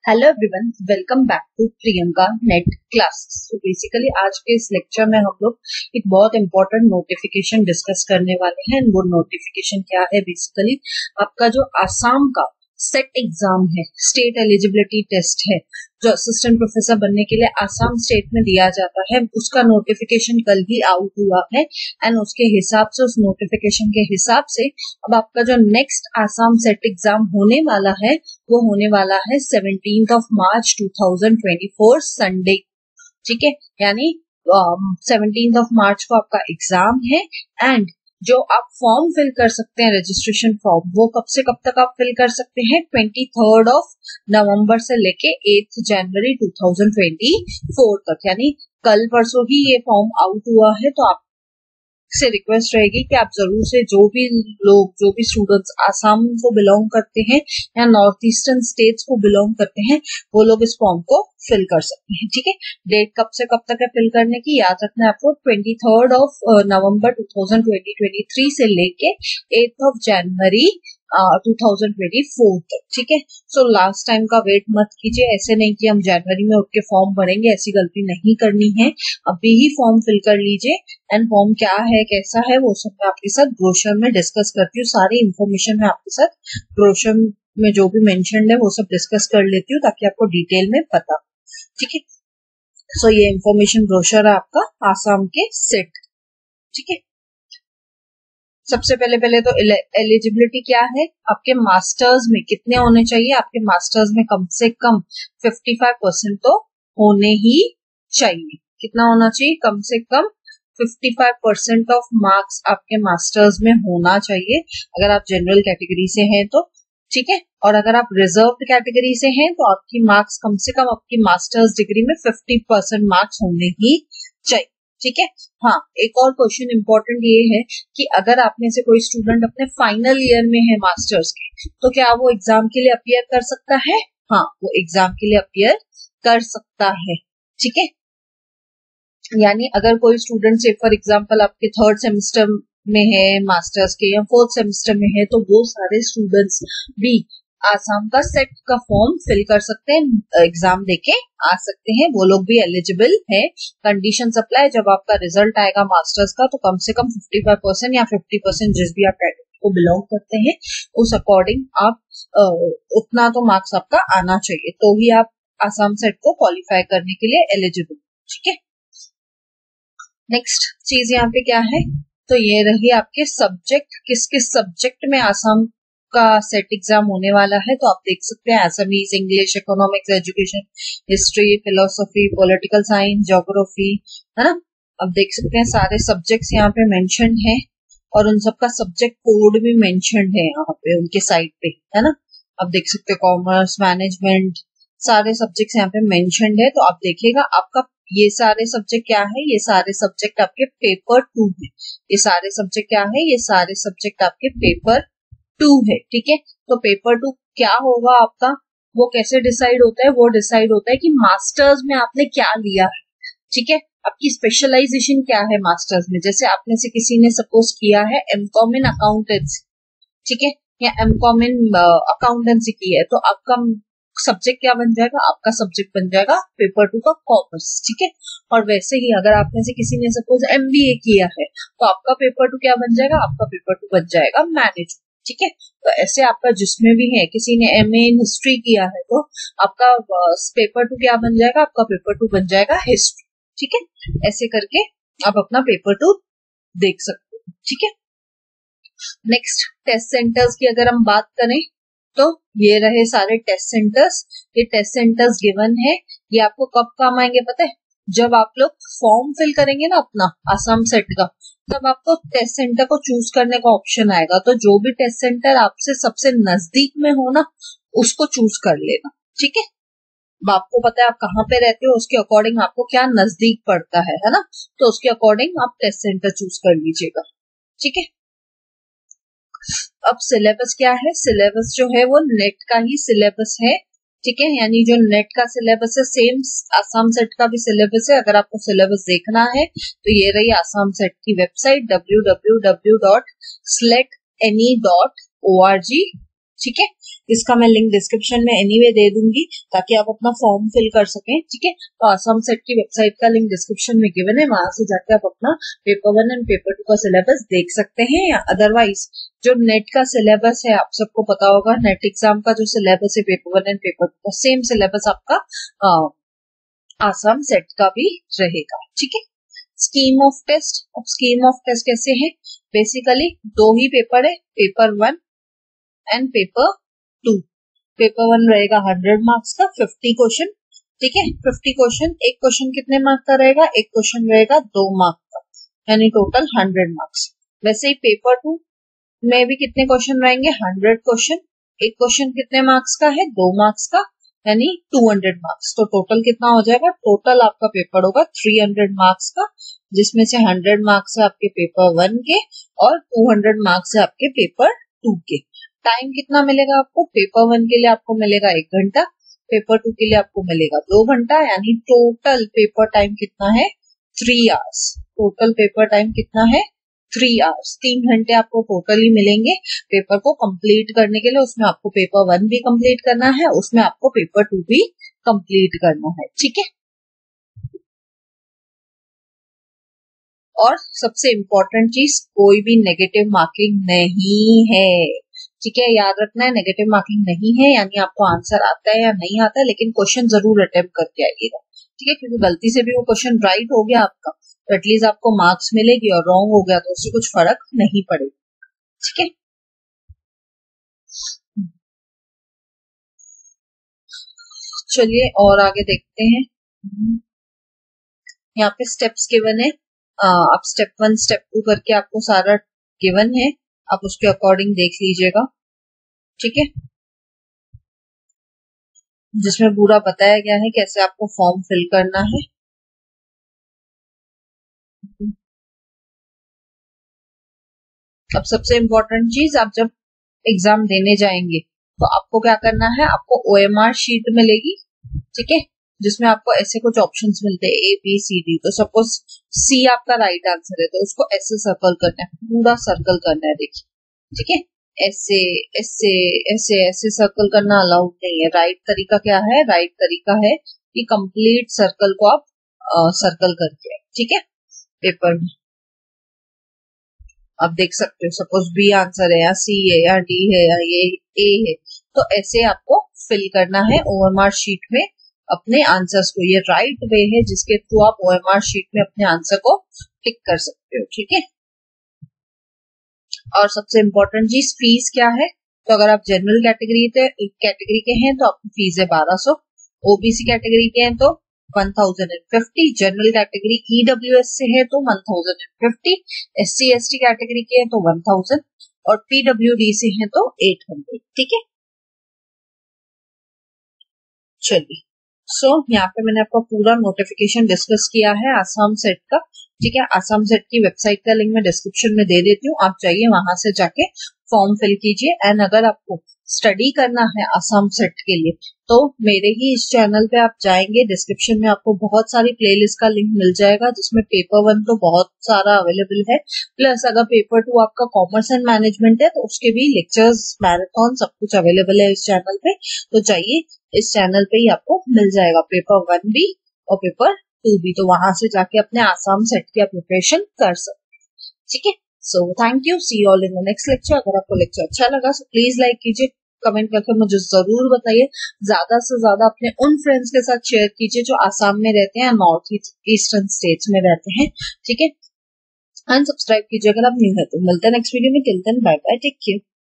Hello everyone, welcome back to Priyanka net classes. तो basically आज के इस लेक्चर में हम लोग एक बहुत इंपॉर्टेंट नोटिफिकेशन डिस्कस करने वाले हैं। वो नोटिफिकेशन क्या है? बेसिकली आपका जो आसाम का सेट एग्जाम है, स्टेट एलिजिबिलिटी टेस्ट है, जो असिस्टेंट प्रोफेसर बनने के लिए आसाम स्टेट में दिया जाता है, उसका नोटिफिकेशन कल ही आउट हुआ है। एंड उसके हिसाब से, उस नोटिफिकेशन के हिसाब से अब आपका जो नेक्स्ट आसाम सेट एग्जाम होने वाला है वो होने वाला है 17 मार्च 2024 संडे। ठीक है, यानी 17 मार्च को आपका एग्जाम है। एंड जो आप फॉर्म फिल कर सकते हैं, रजिस्ट्रेशन फॉर्म, वो कब से कब तक आप फिल कर सकते हैं? 23 नवंबर से लेके 8 जनवरी 2024 तक, यानी कल परसों ही ये फॉर्म आउट हुआ है। तो आप से रिक्वेस्ट रहेगी कि आप जरूर से जो भी स्टूडेंट्स आसाम को बिलोंग करते हैं या नॉर्थ ईस्टर्न स्टेट्स को बिलोंग करते हैं, वो लोग इस फॉर्म को फिल कर सकते हैं। ठीक है, डेट कब से कब तक है फिल करने की, याद रखना है आपको। 23 नवंबर 2023 से लेके 8 जनवरी 2024 तक। ठीक है, सो लास्ट टाइम का वेट मत कीजिए। ऐसे नहीं कि हम जनवरी में उठ के फॉर्म भरेंगे, ऐसी गलती नहीं करनी है। अभी ही फॉर्म फिल कर लीजिए। एंड फॉर्म क्या है, कैसा है, वो सब मैं आपके साथ ब्रोशर में डिस्कस करती हूँ। सारी इंफॉर्मेशन मैं आपके साथ ब्रोशर में जो भी मेंशन्ड है वो सब डिस्कस कर लेती हूँ, ताकि आपको डिटेल में पता। ठीक है, सो ये इंफॉर्मेशन ब्रोशर है आपका आसाम के सेट। ठीक है, सबसे पहले तो एलिजिबिलिटी क्या है, आपके मास्टर्स में कितने होने चाहिए? आपके मास्टर्स में कम से कम 55% तो होने ही चाहिए। कितना होना चाहिए? कम से कम 55% ऑफ मार्क्स आपके मास्टर्स में होना चाहिए, अगर आप जनरल कैटेगरी से हैं तो। ठीक है, और अगर आप रिजर्व कैटेगरी से हैं तो आपकी मार्क्स कम से कम आपकी मास्टर्स डिग्री में 50% मार्क्स होने ही चाहिए। ठीक है, हाँ, एक और क्वेश्चन इंपॉर्टेंट ये है कि अगर आप में से कोई स्टूडेंट अपने फाइनल ईयर में है मास्टर्स के, तो क्या वो एग्जाम के लिए अपीयर कर सकता है? हाँ, वो एग्जाम के लिए अपीयर कर सकता है। ठीक है, यानी अगर कोई स्टूडेंट से फॉर एग्जांपल आपके 3rd सेमेस्टर में है मास्टर्स के, या 4th सेमेस्टर में है, तो वो सारे स्टूडेंट्स भी आसाम का सेट का फॉर्म फिल कर सकते हैं, एग्जाम देके आ सकते हैं। वो लोग भी एलिजिबल है। कंडीशन अप्लाई, जब आपका रिजल्ट आएगा मास्टर्स का, तो कम से कम 55% या 50%, जिस भी आप कैटेगरी को बिलोंग करते हैं, उस अकॉर्डिंग आप उतना तो मार्क्स आपका आना चाहिए, तो ही आप आसाम सेट को क्वालिफाई करने के लिए एलिजिबल। ठीक है, नेक्स्ट चीज यहाँ पे क्या है, तो ये रही आपके सब्जेक्ट, किस किस सब्जेक्ट में आसाम का सेट एग्जाम होने वाला है। तो आप देख सकते हैं Assamese, English, economics, education, history, philosophy, political science, geography, है ना। अब देख सकते हैं सारे सब्जेक्ट्स यहाँ पे मेंशन्ड है, और उन सबका सब्जेक्ट कोड भी मेंशन्ड है यहाँ पे उनके साइट पे, है ना। अब देख सकते हैं कॉमर्स, मैनेजमेंट, सारे सब्जेक्ट्स यहाँ पे मेंशन्ड है। तो आप देखिएगा आपका ये सारे सब्जेक्ट क्या है, ये सारे सब्जेक्ट आपके पेपर 2 है। ये सारे सब्जेक्ट क्या है, ये सारे सब्जेक्ट आपके पेपर 2 है। ठीक है, तो पेपर 2 क्या होगा आपका, वो कैसे डिसाइड होता है? वो डिसाइड होता है कि मास्टर्स में आपने क्या लिया है। ठीक है, आपकी स्पेशलाइजेशन क्या है मास्टर्स में। जैसे आप में से किसी ने सपोज किया है एमकॉम इन अकाउंटेंसी, ठीक है, या एमकॉम इन अकाउंटेंसी की है, तो आपका सब्जेक्ट क्या बन जाएगा? आपका सब्जेक्ट बन जाएगा पेपर 2 का कॉमर्स। ठीक है, और वैसे ही अगर आप में से किसी ने सपोज एमबीए किया है, तो आपका पेपर 2 क्या बन जाएगा? आपका पेपर 2 बन जाएगा मैनेजमेंट। ठीक है, तो ऐसे आपका जिसमें भी है, किसी ने एमए इन हिस्ट्री किया है, तो आपका पेपर 2 क्या बन जाएगा? आपका पेपर 2 बन जाएगा हिस्ट्री। ठीक है, ऐसे करके आप अपना पेपर 2 देख सकते हो। ठीक है, नेक्स्ट टेस्ट सेंटर्स की अगर हम बात करें, तो ये रहे सारे टेस्ट सेंटर्स। ये टेस्ट सेंटर्स गिवन है, ये आपको कब काम आएंगे पता है? जब आप लोग फॉर्म फिल करेंगे ना अपना आसाम सेट का, तब आपको टेस्ट सेंटर को चूज करने का ऑप्शन आएगा। तो जो भी टेस्ट सेंटर आपसे सबसे नजदीक में हो ना, उसको चूज कर लेना। ठीक है, आपको पता है आप कहाँ पे रहते हो, उसके अकॉर्डिंग आपको क्या नजदीक पड़ता है ना, तो उसके अकॉर्डिंग आप टेस्ट सेंटर चूज कर लीजिएगा। ठीक है, अब सिलेबस क्या है? सिलेबस जो है वो नेट का ही सिलेबस है। ठीक है, यानी जो नेट का सिलेबस है सेम आसाम सेट का भी सिलेबस है। अगर आपको सिलेबस देखना है तो ये रही आसाम सेट की वेबसाइट www.sletne.org। ठीक है। इसका मैं लिंक डिस्क्रिप्शन में एनीवे दे दूंगी ताकि आप अपना फॉर्म फिल कर सकें, ठीक है। तो आसाम सेट की वेबसाइट का लिंक डिस्क्रिप्शन में गिवन है, वहां से जाकर आप अपना पेपर 1 एंड पेपर 2 का सिलेबस देख सकते हैं। या अदरवाइज जो नेट का सिलेबस है, आप सबको पता होगा नेट एग्जाम का जो सिलेबस है पेपर 1 एंड पेपर 2 का, सेम सिलेबस आपका आसाम सेट का भी रहेगा, ठीक है। स्कीम ऑफ टेस्ट, अब स्कीम ऑफ टेस्ट कैसे है, बेसिकली 2 ही पेपर है, पेपर 1 एंड पेपर 2। पेपर 1 रहेगा 100 मार्क्स का, 50 क्वेश्चन, ठीक है। 50 क्वेश्चन, एक क्वेश्चन कितने मार्क्स का रहेगा, एक क्वेश्चन रहेगा 2 मार्क्स का, यानी टोटल 100 मार्क्स। वैसे ही पेपर 2 में भी कितने क्वेश्चन रहेंगे, 100 क्वेश्चन, एक क्वेश्चन कितने मार्क्स का है, 2 मार्क्स का, यानी 200 मार्क्स। तो टोटल कितना हो जाएगा, टोटल आपका पेपर होगा 300 मार्क्स का, जिसमें से 100 मार्क्स है आपके पेपर 1 के और 200 मार्क्स है आपके पेपर 2 के। टाइम कितना मिलेगा आपको, पेपर 1 के लिए आपको मिलेगा 1 घंटा, पेपर 2 के लिए आपको मिलेगा 2 घंटा, यानी टोटल पेपर टाइम कितना है, 3 आवर्स। टोटल पेपर टाइम कितना है, 3 आवर्स, 3 घंटे आपको टोटली मिलेंगे पेपर को कंप्लीट करने के लिए। उसमें आपको पेपर 1 भी कंप्लीट करना है, उसमें आपको पेपर 2 भी कंप्लीट करना है, ठीक है। और सबसे इम्पोर्टेंट चीज, कोई भी नेगेटिव मार्किंग नहीं है, ठीक है। याद रखना है नेगेटिव मार्किंग नहीं है, यानी आपको आंसर आता है या नहीं आता है, लेकिन क्वेश्चन जरूर अटेम्प्ट करके आइएगा, ठीक है। क्योंकि गलती से भी वो क्वेश्चन राइट हो गया आपका तो एटलीस्ट आपको मार्क्स मिलेगी, और रॉन्ग हो गया तो उससे कुछ फर्क नहीं पड़ेगा, ठीक है। चलिए और आगे देखते हैं। यहाँ पे स्टेप्स गिवन है, आप स्टेप 1 स्टेप 2 करके आपको सारा गिवन है, आप उसके अकॉर्डिंग देख लीजिएगा, ठीक है। जिसमें पूरा बताया गया है कैसे आपको फॉर्म फिल करना है। अब सबसे इम्पोर्टेंट चीज, आप जब एग्जाम देने जाएंगे तो आपको क्या करना है, आपको OMR शीट मिलेगी, ठीक है, जिसमें आपको ऐसे कुछ ऑप्शंस मिलते हैं ABCD। तो सपोज C आपका राइट आंसर है तो उसको ऐसे सर्कल करना है, पूरा सर्कल करना है, देखिए, ठीक है। ऐसे ऐसे ऐसे ऐसे सर्कल करना अलाउड नहीं है। राइट तरीका क्या है, राइट तरीका है कि कंप्लीट सर्कल को आप सर्कल करके, ठीक है, पेपर में आप देख सकते हो। सपोज B आंसर है या C है या D है या ये A है, तो ऐसे आपको फिल करना है OMR शीट में अपने आंसर्स को। ये राइट वे है जिसके थ्रू आप OMR शीट में अपने आंसर को टिक कर सकते हो, ठीक है। और सबसे इम्पोर्टेंट चीज, फीस क्या है, तो अगर आप जनरल कैटेगरी के हैं तो आपकी फीस है 1200, OBC कैटेगरी के हैं तो 1050, जनरल कैटेगरी EWS से है तो 1050, SC ST कैटेगरी के हैं तो 1000 और PWD से है तो 800, ठीक है। चलिए, यहाँ पे मैंने आपका पूरा नोटिफिकेशन डिस्कस किया है आसाम सेट का, ठीक है। आसाम सेट की वेबसाइट का लिंक मैं डिस्क्रिप्शन में दे देती हूँ, आप चाहिए वहां से जाके फॉर्म फिल कीजिए। एंड अगर आपको स्टडी करना है आसाम सेट के लिए तो मेरे ही इस चैनल पे आप जाएंगे, डिस्क्रिप्शन में आपको बहुत सारी प्लेलिस्ट का लिंक मिल जाएगा, जिसमें पेपर 1 तो बहुत सारा अवेलेबल है, प्लस अगर पेपर 2 आपका कॉमर्स एंड मैनेजमेंट है तो उसके भी लेक्चर्स, मैराथन, सब कुछ अवेलेबल है इस चैनल पे। तो चाहिए इस चैनल पे ही आपको मिल जाएगा पेपर 1 भी और पेपर 2 भी, तो वहां से जाके अपने आसाम सेट की प्रिपरेशन कर सकते हैं, ठीक है। So thank you, see all in the next lecture. अगर आपको लेक्चर अच्छा लगा तो प्लीज लाइक कीजिए, कमेंट करके मुझे जरूर बताइए, ज्यादा से ज्यादा अपने उन फ्रेंड्स के साथ शेयर कीजिए जो आसाम में रहते हैं, नॉर्थ ईस्टर्न स्टेट्स में रहते हैं, ठीक है। एंड सब्सक्राइब कीजिए अगर आप न्यू है तो। मिलते हैं नेक्स्ट वीडियो में, till then bye bye, take care.